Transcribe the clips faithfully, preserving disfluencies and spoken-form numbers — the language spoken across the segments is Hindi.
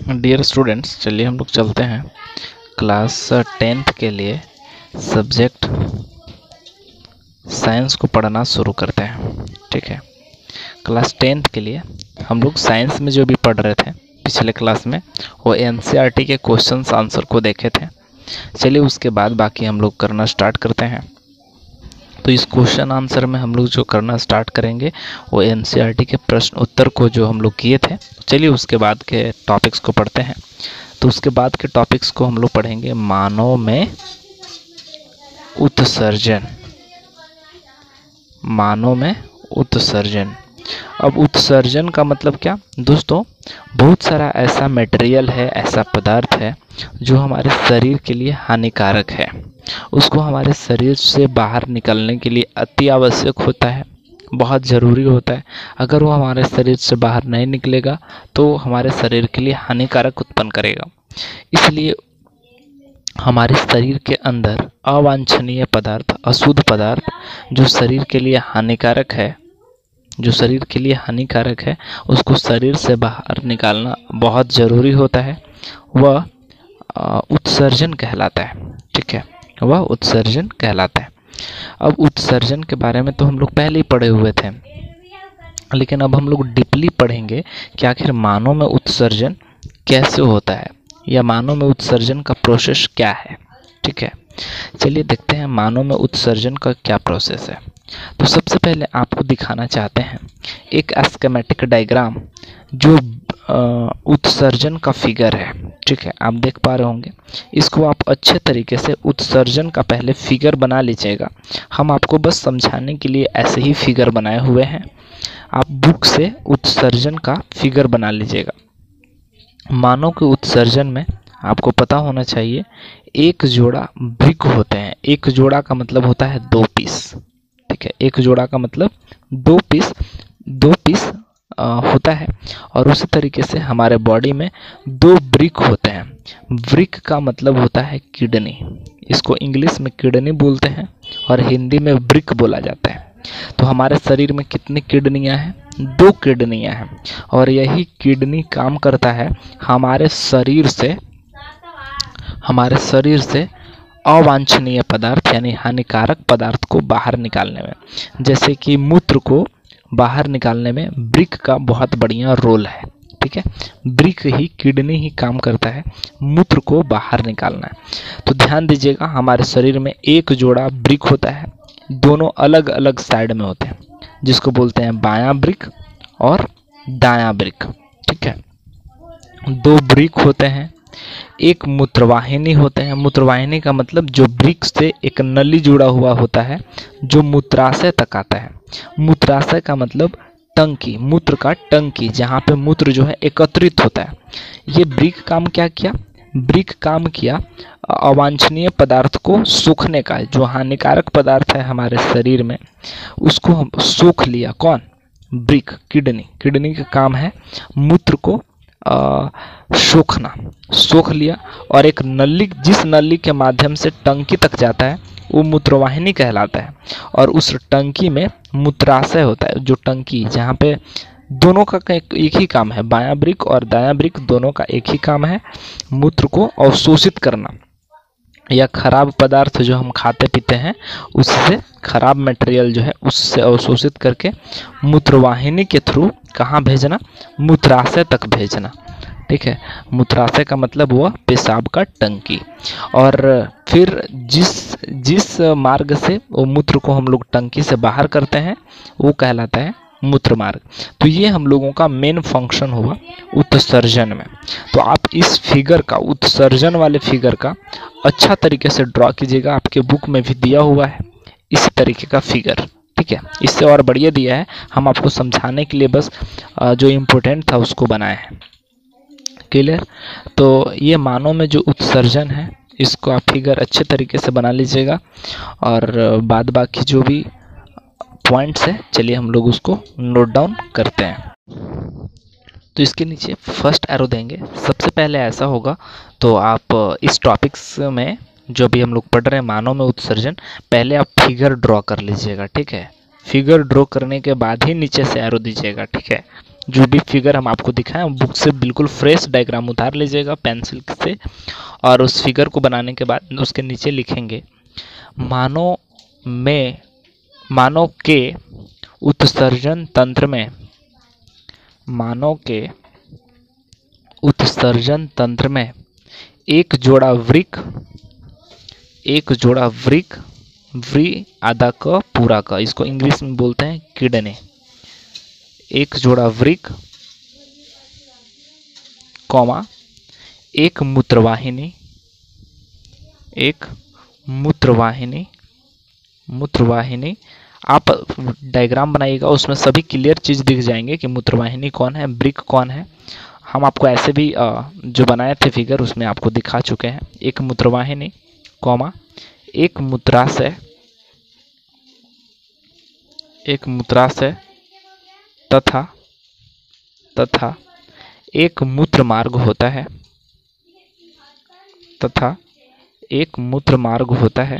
डियर स्टूडेंट्स, चलिए हम लोग चलते हैं क्लास टेंथ के लिए सब्जेक्ट साइंस को पढ़ना शुरू करते हैं। ठीक है, क्लास टेंथ के लिए हम लोग साइंस में जो भी पढ़ रहे थे पिछले क्लास में वो एनसीईआरटी के क्वेश्चंस आंसर को देखे थे। चलिए उसके बाद बाकी हम लोग करना स्टार्ट करते हैं। तो इस क्वेश्चन आंसर में हम लोग जो करना स्टार्ट करेंगे वो एनसीईआरटी के प्रश्न उत्तर को जो हम लोग किए थे। चलिए उसके बाद के टॉपिक्स को पढ़ते हैं। तो उसके बाद के टॉपिक्स को हम लोग पढ़ेंगे मानव में उत्सर्जन। मानव में उत्सर्जन। अब उत्सर्जन का मतलब क्या दोस्तों? बहुत सारा ऐसा मटेरियल है, ऐसा पदार्थ है जो हमारे शरीर के लिए हानिकारक है। उसको हमारे शरीर से बाहर निकलने के लिए अति आवश्यक होता है, बहुत ज़रूरी होता है। अगर वो हमारे शरीर से बाहर नहीं निकलेगा तो हमारे शरीर के लिए हानिकारक उत्पन्न करेगा। इसलिए हमारे शरीर के अंदर अवांछनीय पदार्थ, अशुद्ध पदार्थ जो शरीर के लिए हानिकारक है जो शरीर के लिए हानिकारक है उसको शरीर से बाहर निकालना बहुत ज़रूरी होता है। वह उत्सर्जन कहलाता है। ठीक है, वह उत्सर्जन कहलाता है। अब उत्सर्जन के बारे में तो हम लोग पहले ही पढ़े हुए थे, लेकिन अब हम लोग डीपली पढ़ेंगे कि आखिर मानव में उत्सर्जन कैसे होता है या मानव में उत्सर्जन का प्रोसेस क्या है। ठीक है, चलिए देखते हैं मानव में उत्सर्जन का क्या प्रोसेस है। तो सबसे पहले आपको दिखाना चाहते हैं एक स्कीमेटिक डायग्राम जो उत्सर्जन का फिगर है। ठीक है, आप देख पा रहे होंगे। इसको आप अच्छे तरीके से उत्सर्जन का पहले फिगर बना लीजिएगा। हम आपको बस समझाने के लिए ऐसे ही फिगर बनाए हुए हैं। आप बुक से उत्सर्जन का फिगर बना लीजिएगा। मानव के उत्सर्जन में आपको पता होना चाहिए एक जोड़ा ब्रिक होते हैं। एक जोड़ा का मतलब होता है दो पीस। ठीक है, एक जोड़ा का मतलब दो पीस दो पीस आ, होता है। और उसी तरीके से हमारे बॉडी में दो ब्रिक होते हैं। ब्रिक का मतलब होता है किडनी। इसको इंग्लिश में किडनी बोलते हैं और हिंदी में ब्रिक बोला जाता है। तो हमारे शरीर में कितनी किडनियां हैं? दो किडनियां हैं। और यही किडनी काम करता है हमारे शरीर से हमारे शरीर से अवांछनीय पदार्थ यानी हानिकारक पदार्थ को बाहर निकालने में। जैसे कि मूत्र को बाहर निकालने में ब्रिक का बहुत बढ़िया रोल है। ठीक है, ब्रिक ही किडनी ही काम करता है मूत्र को बाहर निकालना है। तो ध्यान दीजिएगा, हमारे शरीर में एक जोड़ा ब्रिक होता है, दोनों अलग अलग साइड में होते हैं, जिसको बोलते हैं बायां ब्रिक और दायां ब्रिक। ठीक है, दो ब्रिक होते हैं, एक मूत्रवाहिनी होते हैं। मूत्रवाहिनी का मतलब जो ब्रिक से एक नली जुड़ा हुआ होता है जो मूत्राशय तक आता है। मूत्राशय का मतलब टंकी, मूत्र का टंकी, जहाँ पे मूत्र जो है एकत्रित होता है। ये ब्रिक काम क्या किया? ब्रिक काम किया अवांछनीय पदार्थ को सोखने का। जो हानिकारक पदार्थ है हमारे शरीर में उसको हम सोख लिया। कौन? Brick, kidney. किडनी का काम है मूत्र को आ, सोखना, सोख लिया। और एक नली, जिस नली के माध्यम से टंकी तक जाता है वो मूत्रवाहिनी कहलाता है। और उस टंकी में मूत्राशय होता है, जो टंकी जहाँ पे दोनों का एक ही काम है, बायां ब्रिक और दायां ब्रिक दोनों का एक ही काम है मूत्र को अवशोषित करना या खराब पदार्थ जो हम खाते पीते हैं उससे खराब मटेरियल जो है उससे अवशोषित करके मूत्रवाहिनी के थ्रू कहाँ भेजना? मूत्राशय तक भेजना। ठीक है, मूत्राशय का मतलब हुआ पेशाब का टंकी। और फिर जिस जिस मार्ग से वो मूत्र को हम लोग टंकी से बाहर करते हैं वो कहलाता है मूत्र मार्ग। तो ये हम लोगों का मेन फंक्शन हुआ उत्सर्जन में। तो आप इस फिगर का, उत्सर्जन वाले फिगर का अच्छा तरीके से ड्रॉ कीजिएगा। आपके बुक में भी दिया हुआ है इस तरीके का फिगर। ठीक है, इससे और बढ़िया दिया है, हम आपको समझाने के लिए बस जो इम्पोर्टेंट था उसको बनाए हैं। क्लियर? तो ये मानव में जो उत्सर्जन है इसको आप फिगर अच्छे तरीके से बना लीजिएगा। और बाद बाकी जो भी पॉइंट्स है चलिए हम लोग उसको नोट डाउन करते हैं। तो इसके नीचे फर्स्ट एरो देंगे। सबसे पहले ऐसा होगा तो आप इस टॉपिक्स में जो भी हम लोग पढ़ रहे हैं मानव में उत्सर्जन, पहले आप फिगर ड्रॉ कर लीजिएगा। ठीक है, फिगर ड्रॉ करने के बाद ही नीचे से एरो दीजिएगा। ठीक है, जो भी फिगर हम आपको दिखाएं बुक से बिल्कुल फ्रेश डायग्राम उतार लीजिएगा पेंसिल से, और उस फिगर को बनाने के बाद उसके नीचे लिखेंगे मानव में मानव के उत्सर्जन तंत्र में मानव के उत्सर्जन तंत्र में एक जोड़ा वृक्क एक जोड़ा वृक्क व्री आधा क पूरा क, इसको इंग्लिश में बोलते हैं किडनी। एक जोड़ा वृक्क कॉमा एक मूत्रवाहिनी एक मूत्रवाहिनी मूत्रवाहिनी आप डायग्राम बनाइएगा, उसमें सभी क्लियर चीज़ दिख जाएंगे कि मूत्रवाहिनी कौन है, वृक्क कौन है। हम आपको ऐसे भी जो बनाए थे फिगर उसमें आपको दिखा चुके हैं। एक मूत्रवाहिनी कॉमा एक मूत्राशय एक मूत्राशय तथा तथा एक मूत्र मार्ग होता है तथा एक मूत्र मार्ग होता है।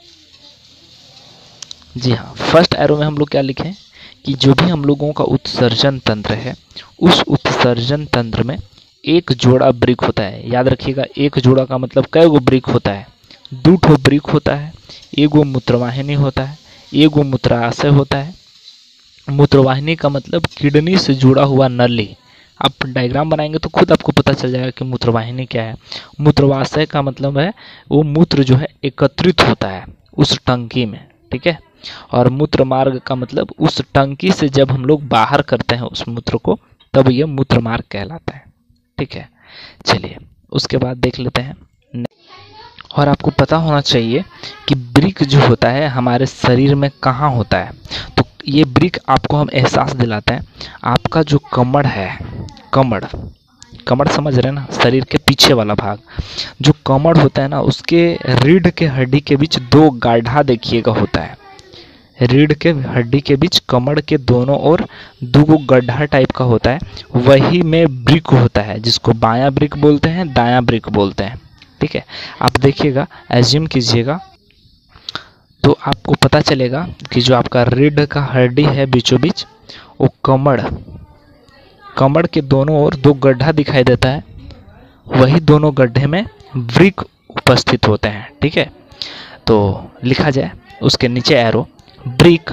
जी हाँ, फर्स्ट एरो में हम लोग क्या लिखें कि जो भी हम लोगों का उत्सर्जन तंत्र है उस उत्सर्जन तंत्र में एक जोड़ा वृक्क होता है। याद रखिएगा, एक जोड़ा का मतलब कई गो वृक्क होता है, दो ठो वृक्क होता है, एगो मूत्रवाहिनी होता है, एगो मूत्राशय होता है। मूत्रवाहिनी का मतलब किडनी से जुड़ा हुआ नली। आप डायग्राम बनाएंगे तो खुद आपको पता चल जाएगा कि मूत्रवाहिनी क्या है। मूत्रवाशय का मतलब है वो मूत्र जो है एकत्रित होता है उस टंकी में, ठीक है। और मूत्र मार्ग का मतलब उस टंकी से जब हम लोग बाहर करते हैं उस मूत्र को तब ये मूत्र मार्ग कहलाता है, ठीक है। चलिए उसके बाद देख लेते हैं। और आपको पता होना चाहिए कि वृक्क जो होता है हमारे शरीर में कहाँ होता है। तो ये वृक्क आपको हम एहसास दिलाते हैं, आपका जो कमर है, कमर कमर समझ रहे हैं ना, शरीर के पीछे वाला भाग जो कमर होता है ना, उसके रीढ़ के हड्डी के बीच दो गाढ़ा देखिएगा होता है। रीढ़ के हड्डी के बीच कमर के दोनों ओर दो गड्ढा टाइप का होता है, वही में वृक्क होता है, जिसको बायां वृक्क बोलते हैं, दायां वृक्क बोलते हैं, ठीक है। आप देखिएगा, एज्यूम कीजिएगा तो आपको पता चलेगा कि जो आपका रीढ़ का हड्डी है बीचों बीच, वो कमर कमर के दोनों ओर दो गड्ढा दिखाई देता है, वही दोनों गड्ढे में वृक्क उपस्थित होते हैं, ठीक है। तो लिखा जाए उसके नीचे एरो, वृक्क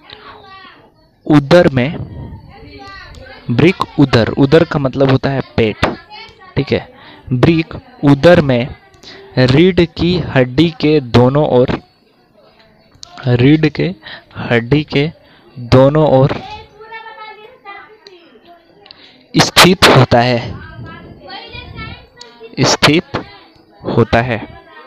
उदर में वृक्क उदर उदर का मतलब होता है पेट, ठीक है। वृक्क उदर में रीढ़ की हड्डी के दोनों ओर रीढ़ के हड्डी के दोनों ओर स्थित होता है स्थित होता है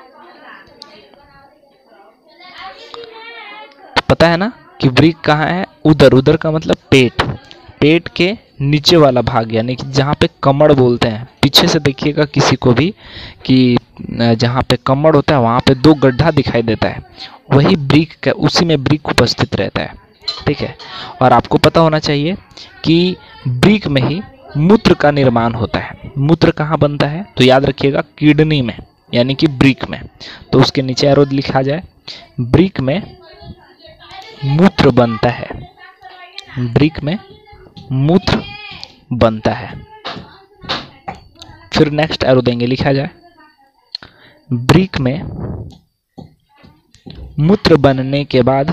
तो पता है ना कि वृक्क कहाँ है, उदर उदर का मतलब पेट पेट के नीचे वाला भाग, यानी कि जहाँ पे कमर बोलते हैं। पीछे से देखिएगा किसी को भी कि जहाँ पे कमर होता है वहाँ पे दो गड्ढा दिखाई देता है, वही वृक्क का, उसी में वृक्क उपस्थित रहता है, ठीक है। और आपको पता होना चाहिए कि वृक्क में ही मूत्र का निर्माण होता है। मूत्र कहाँ बनता है तो याद रखिएगा किडनी में, यानी कि वृक्क में। तो उसके नीचे एरो लिखा जाए, वृक्क में मूत्र बनता है, वृक्क में मूत्र बनता है। फिर नेक्स्ट एरो देंगे, लिखा जाए वृक्क में मूत्र बनने के बाद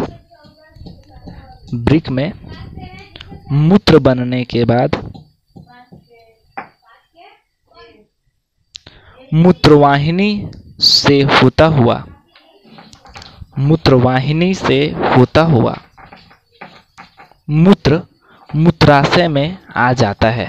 वृक्क में मूत्र बनने के बाद मूत्रवाहिनी से होता हुआ मूत्रवाहिनी से होता हुआ मूत्र मूत्राशय में आ जाता है।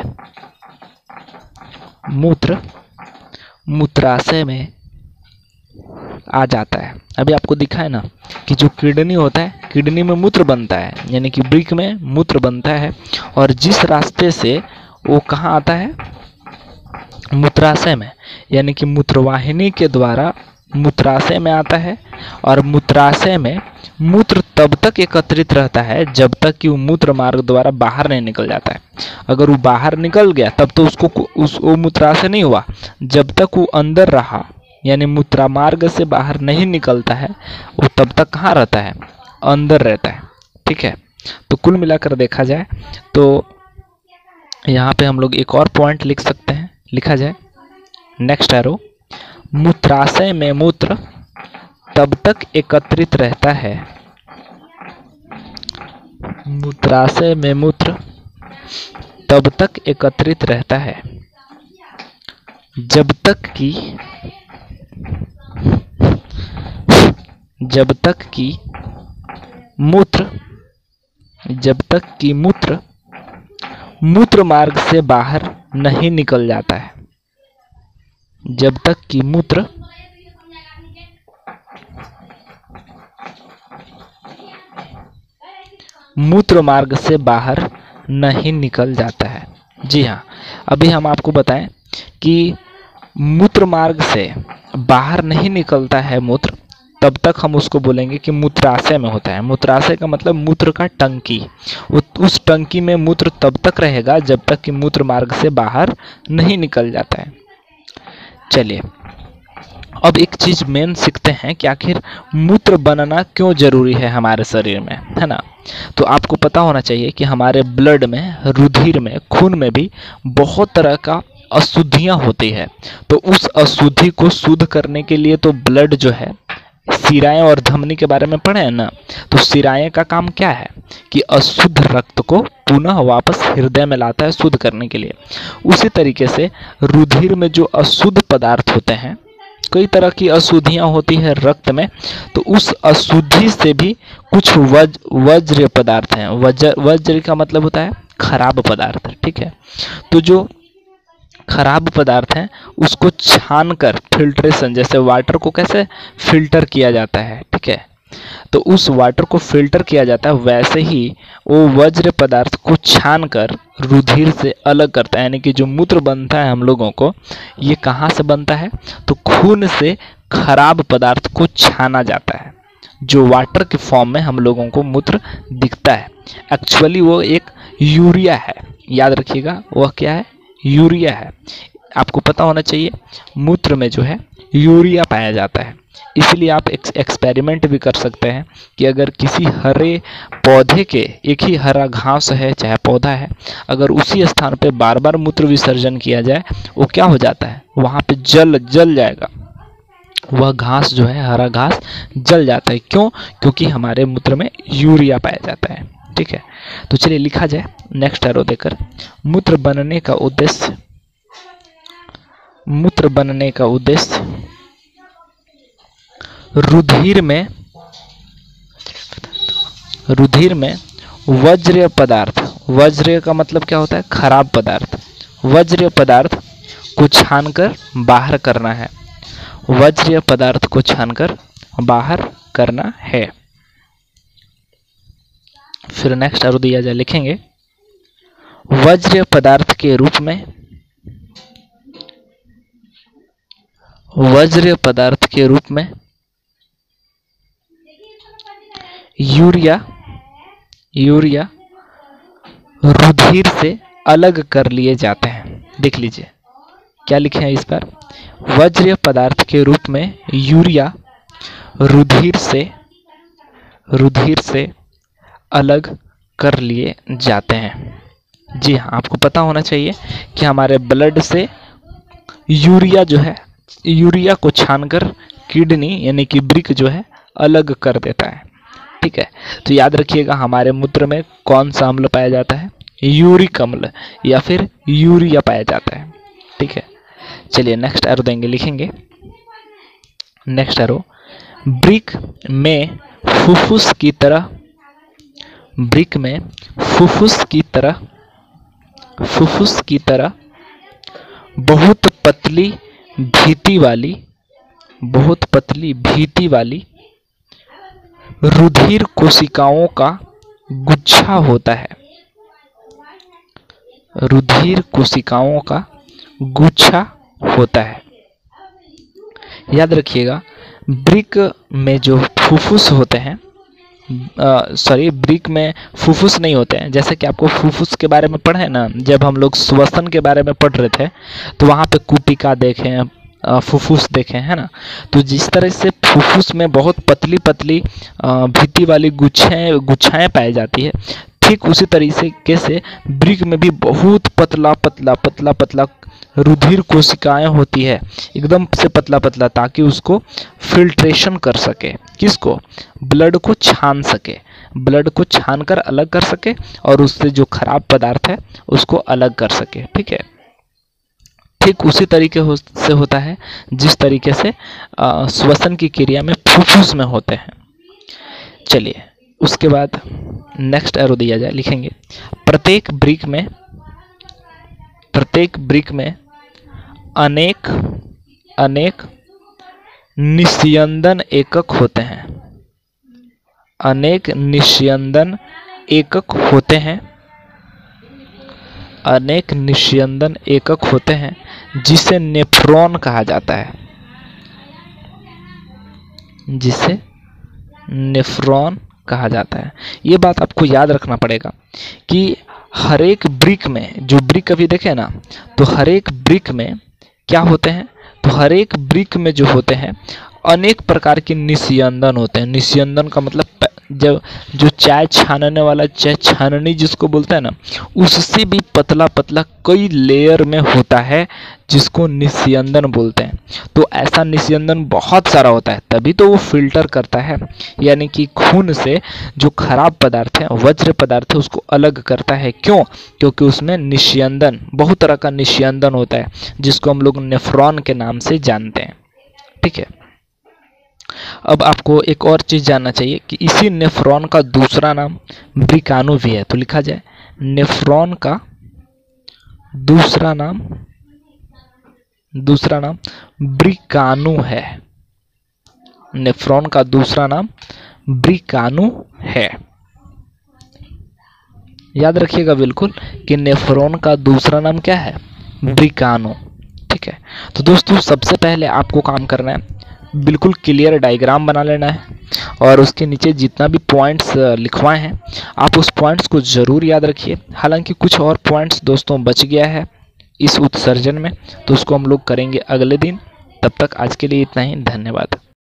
मूत्र मूत्राशय में आ जाता है। अभी आपको दिखा है ना कि जो किडनी होता है, किडनी में मूत्र बनता है, यानी कि वृक्क में मूत्र बनता है, और जिस रास्ते से वो कहाँ आता है, मूत्राशय में, यानी कि मूत्रवाहिनी के द्वारा मूत्राशय में आता है। और मूत्राशय में मूत्र तब तक एकत्रित रहता है जब तक कि वो मूत्र मार्ग द्वारा बाहर नहीं निकल जाता है। अगर वो बाहर निकल गया तब तो उसको उस वो मूत्राशय नहीं हुआ। जब तक वो अंदर रहा, यानी मूत्र मार्ग से बाहर नहीं निकलता है, वो तब तक कहाँ रहता है, अंदर रहता है, ठीक है। तो कुल मिलाकर देखा जाए तो यहाँ पे हम लोग एक और पॉइंट लिख सकते हैं, लिखा जाए नेक्स्ट एरो, मूत्राशय में मूत्र तब तक एकत्रित रहता है, मूत्राशय में मूत्र तब तक एकत्रित रहता है जब तक कि जब तक कि मूत्र जब तक कि मूत्र मूत्र मार्ग से बाहर नहीं निकल जाता है, जब तक कि मूत्र मूत्र मार्ग से बाहर नहीं निकल जाता है। जी हाँ, अभी हम आपको बताएं कि मूत्र मार्ग से बाहर नहीं निकलता है मूत्र, तब तक हम उसको बोलेंगे कि मूत्राशय में होता है। मूत्राशय का मतलब मूत्र का टंकी, उस टंकी में मूत्र तब तक रहेगा जब तक कि मूत्र मार्ग से बाहर नहीं निकल जाता है। चलिए अब एक चीज मेन सीखते हैं कि आखिर मूत्र बनना क्यों जरूरी है हमारे शरीर में, है ना। तो आपको पता होना चाहिए कि हमारे ब्लड में, रुधिर में, खून में भी बहुत तरह का अशुद्धियां होती है। तो उस अशुद्धि को शुद्ध करने के लिए तो ब्लड जो है, सिराएं और धमनी के बारे में पढ़े हैं ना, तो सिराएं का काम क्या है कि अशुद्ध रक्त को पुनः वापस हृदय में लाता है शुद्ध करने के लिए। उसी तरीके से रुधिर में जो अशुद्ध पदार्थ होते हैं, कई तरह की अशुद्धियां होती है रक्त में, तो उस अशुद्धि से भी कुछ वज वज्र पदार्थ हैं। वज्र वज्र का मतलब होता है खराब पदार्थ, ठीक है। तो जो खराब पदार्थ हैं उसको छान कर, फिल्ट्रेशन, जैसे वाटर को कैसे फिल्टर किया जाता है, ठीक है, तो उस वाटर को फिल्टर किया जाता है, वैसे ही वो वज्र पदार्थ को छान कर रुधिर से अलग करता है। यानी कि जो मूत्र बनता है हम लोगों को, ये कहाँ से बनता है, तो खून से खराब पदार्थ को छाना जाता है, जो वाटर के फॉर्म में हम लोगों को मूत्र दिखता है। एक्चुअली वो एक यूरिया है, याद रखिएगा, वह क्या है, यूरिया है। आपको पता होना चाहिए मूत्र में जो है यूरिया पाया जाता है। इसलिए आप एक्सपेरिमेंट भी कर सकते हैं कि अगर किसी हरे पौधे के, एक ही हरा घास है चाहे पौधा है, अगर उसी स्थान पे बार बार मूत्र विसर्जन किया जाए, वो क्या हो जाता है, वहाँ पे जल जल जाएगा, वह घास जो है, हरा घास जल जाता है। क्यों? क्योंकि हमारे मूत्र में यूरिया पाया जाता है, ठीक है। तो चलिए लिखा जाए नेक्स्ट एरो देकर, मूत्र बनने का उद्देश्य, मूत्र बनने का उद्देश्य रुधिर में रुधिर में वज्र पदार्थ, वज्र का मतलब क्या होता है, खराब पदार्थ, वज्र पदार्थ को छानकर बाहर करना है, वज्र पदार्थ को छानकर बाहर करना है। फिर नेक्स्ट एरो दिया जाए, लिखेंगे वज्र पदार्थ के रूप में, वज्र पदार्थ के रूप में यूरिया यूरिया रुधिर से अलग कर लिए जाते हैं। देख लीजिए क्या लिखे हैं इस पर, वज्र पदार्थ के रूप में यूरिया रुधिर से रुधिर से अलग कर लिए जाते हैं। जी हाँ, आपको पता होना चाहिए कि हमारे ब्लड से यूरिया जो है, यूरिया को छानकर किडनी यानी कि ब्रिक जो है अलग कर देता है, ठीक है। तो याद रखिएगा हमारे मूत्र में कौन सा अम्ल पाया जाता है, यूरिक अम्ल या फिर यूरिया पाया जाता है, ठीक है। चलिए नेक्स्ट एरो देंगे, लिखेंगे नेक्स्ट एरो, ब्रिक में फुफ्फुस की तरह, ब्रिक में फुफ्फुस की तरह फुफ्फुस की तरह बहुत पतली भीति वाली बहुत पतली भीति वाली रुधिर कोशिकाओं का गुच्छा होता है, रुधिर कोशिकाओं का गुच्छा होता है। याद रखिएगा ब्रिक में जो फुफ्फुस होते हैं, सॉरी ब्रिक में फुफ्फुस नहीं होते हैं। जैसे कि आपको फुफ्फुस के बारे में पढ़े ना, जब हम लोग श्वसन के बारे में पढ़ रहे थे तो वहाँ पे कुपिका देखें, फुफ्फुस देखें, है ना। तो जिस तरह से फुफ्फुस में बहुत पतली पतली भीति वाली गुच्छाएं गुच्छाएं पाई जाती है, ठीक उसी तरीके से वृक्क में भी बहुत पतला पतला पतला पतला रुधिर कोशिकाएं होती है, एकदम से पतला पतला, ताकि उसको फिल्ट्रेशन कर सके, किसको, ब्लड को छान सके, ब्लड को छान कर अलग कर सके और उससे जो खराब पदार्थ है उसको अलग कर सके। ठीक है, ठीक उसी तरीके हो, से होता है जिस तरीके से आ, श्वसन की क्रिया में फुफ्फुस में होते हैं। चलिए उसके बाद नेक्स्ट एरो दिया जाए, लिखेंगे प्रत्येक वृक्क में प्रत्येक वृक्क में अनेक अनेक निस्यंदन एकक होते हैं, अनेक निस्यंदन एकक होते हैं, अनेक निस्यंदन एकक होते हैं जिसे नेफ्रॉन कहा जाता है, जिसे नेफ्रॉन कहा जाता है। ये बात आपको याद रखना पड़ेगा कि हर एक वृक्क में, जो वृक्क अभी देखे ना, तो हर एक वृक्क में क्या होते हैं, तो हर एक वृक्क में जो होते हैं अनेक प्रकार के निस्यंदन होते हैं। निस्यंदन का मतलब जब जो चाय छानने वाला, चाय छाननी जिसको बोलते हैं ना, उससे भी पतला पतला कई लेयर में होता है जिसको निस्यंदन बोलते हैं। तो ऐसा निस्यंदन बहुत सारा होता है, तभी तो वो फिल्टर करता है, यानी कि खून से जो खराब पदार्थ है, वज्र पदार्थ है, उसको अलग करता है। क्यों? क्योंकि उसमें निस्यंदन, बहुत तरह का निस्यंदन होता है जिसको हम लोग नेफ्रॉन के नाम से जानते हैं। ठीक है, अब आपको एक और चीज जानना चाहिए कि इसी नेफ्रॉन का दूसरा नाम वृक्काणु भी है। तो लिखा जाए नेफ्रॉन का दूसरा नाम दूसरा नाम वृक्काणु है। नेफ्रॉन का दूसरा नाम वृक्काणु है। याद रखिएगा बिल्कुल कि नेफ्रॉन का दूसरा नाम क्या है, वृक्काणु। ठीक है, तो दोस्तों सबसे पहले आपको काम करना है, बिल्कुल क्लियर डायग्राम बना लेना है और उसके नीचे जितना भी पॉइंट्स लिखवाए हैं आप उस पॉइंट्स को ज़रूर याद रखिए। हालांकि कुछ और पॉइंट्स दोस्तों बच गया है इस उत्सर्जन में, तो उसको हम लोग करेंगे अगले दिन। तब तक आज के लिए इतना ही, धन्यवाद।